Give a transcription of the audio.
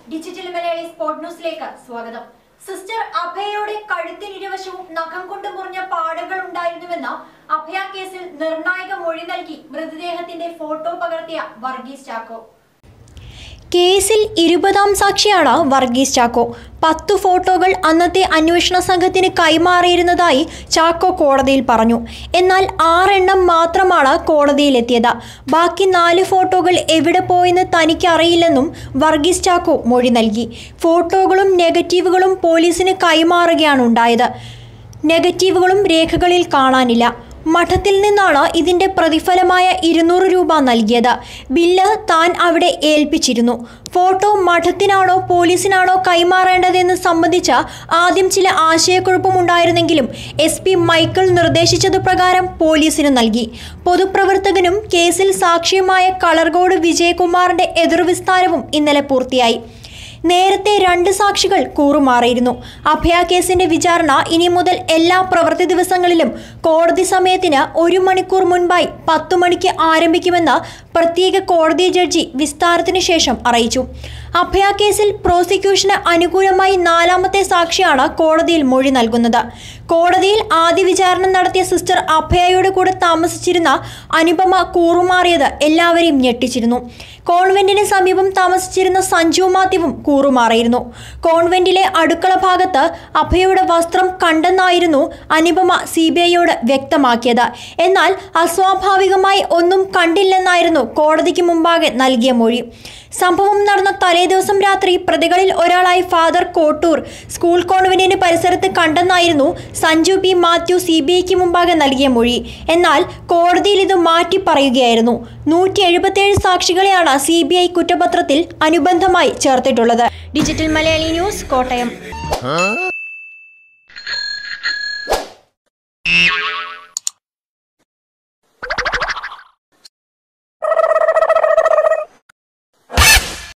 Digital Malayali sport ന്യൂസിലേക്ക് സ്വാഗതം. Sister അഭയയുടെ കഴുത്തിനിരുവശവും നഖം കൊണ്ട് മുറിഞ്ഞ പാടുകൾ ഉണ്ടായിരുന്നുവെന്ന അഭയ കേസിൽ നിർണായക മൊഴി നൽകി മൃതദേഹത്തിന്റെ ഫോട്ടോ പകർത്തിയ വർഗീസ് ചാക്കോ. കേസിൽ 20ാം സാക്ഷിയാണ് വർഗീസ് ചാക്കോ. 10 ഫോട്ടോകൾ അന്നത്തെ അന്വേഷണ സംഘത്തിന് കൈമാറിയിരുന്നതായി ചാക്കോ കോടതിയിൽ പറഞ്ഞു. എന്നാൽ 6 എണ്ണം മാത്രമാണ് കോടതിയിലെത്തിയത്. ബാക്കി 4 ഫോട്ടോകൾ എവിടെ പോയെന്ന് തനിക്കറിയില്ലെന്നും വർഗീസ് ചാക്കോ മൊഴി നൽകി. ഫോട്ടോകളും നെഗറ്റീവുകളും പോലീസിന് കൈമാറുകയാണ് ഉണ്ടായത്. നെഗറ്റീവുകളും രേഖകളിൽ കാണാനില്ല. മഠത്തിൽ നിന്നാണ് ഇതിന്റെ പ്രതിഫലമായ 200 രൂപ നൽകിയത്. ബില്ല് താൻ അവിടെ ഏൽപ്പിച്ചിരുന്നു. ഫോട്ടോ മഠത്തിനാണോ പോലീസിനാണോ കൈമാറേണ്ടതെന്ന് സംബന്ധിച്ച ആദ്യം ചില ആശയക്കുഴപ്പമുണ്ടായിരുന്നെങ്കിലും SP മൈക്കിൾ നിർദ്ദേശിച്ചതു പ്രകാരം പോലീസിന് നൽകി. പൊതുപ്രവർത്തകനും കേസിൽ സാക്ഷിയുമായ കളർകോട് വിജയകുമാറിന്റെ എതിർവിസ്താരവും ഇന്നലെ പൂർത്തിയായി. നേരത്തെ 2 സാക്ഷികൾ കൂറുമാറിയിരുന്നു. അഭയ കേസിന്റെ വിചാരണ ഇനി മുതൽ എല്ലാ പ്രവൃത്തി ദിവസങ്ങളിലും കോടതി സമയത്തിന് 1 മണിക്കൂർ മുൻപായി 10 മണിക്ക് ആരംഭിക്കുമെന്ന് പ്രത്യേക കോടതി ജഡ്ജി വിസ്താരത്തിന് ശേഷം അറിയിച്ചു. അഭയ കേസിൽ പ്രോസിക്യൂഷന് അനുകൂലമായി 4ാമത്തെ സാക്ഷിയാണ് കോടതിയിൽ മൊഴി നൽകുന്നത്. കോടതിയിൽ ആദ്യ വിചാരണ നടത്തിയ സിസ്റ്റർ അഭയയുടെ കൂടെ താമസിച്ചിരുന്ന അനുപമ കൂറുമാറിയത് എല്ലാവരെയും ഞെട്ടിച്ചിരുന്നു. കോൺവെന്റിന് സമീപം താമസിച്ചിരുന്ന സഞ്ജു മാത്യുവും കൂറുമാറിയിരുന്നു. കോൺവെന്റിലെ അടുക്കള ഭാഗത്ത് അഭയയുടെ വസ്ത്രം കണ്ടെന്നായിരുന്നു അനുപമ CBIയോട് വ്യക്തമാക്കിയത്. എന്നാൽ അസ്വാഭാവികമായി ഒന്നും കണ്ടില്ലെന്നായിരുന്നു കോടതിക്ക് മുമ്പാകെ നൽകിയ മൊഴി. സംഭവം നടന്ന തലേദിവസം രാത്രി പ്രതികളിൽ ഒരാളായി ഫാദർ കോട്ടൂർ സ്കൂൾ കോൺവെന്റിന് പരിസരത്ത് കണ്ടെന്നായിരുന്നു സഞ്ജു P. മാത്യു CBIക്ക് മുമ്പാകെ നൽകിയ മൊഴി. എന്നാൽ കോടതിയിൽ ഇത് മാറ്റി പറയുകയായിരുന്നു. 177 സാക്ഷികളെയാണ് CBI കുറ്റപത്രത്തിൽ അനുബന്ധമായി ചേർത്തിട്ടുള്ളത്. Digital Malayali news, Kottayam.